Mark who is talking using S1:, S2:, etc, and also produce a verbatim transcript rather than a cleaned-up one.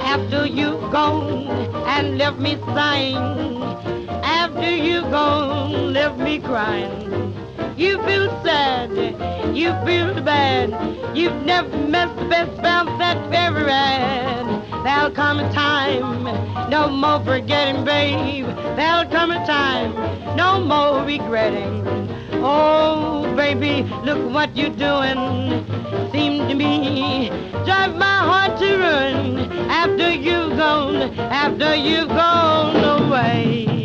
S1: After you've gone and left me sighing, after you've gone, left me crying. You feel sad, you feel bad, you've never met the best spouse that you ever had. There'll come a time, no more forgetting, babe. There'll come a time, no more regretting. Oh, baby, look what you're doing. Seem to me, drive my heart to ruin. After you've gone, after you've gone away.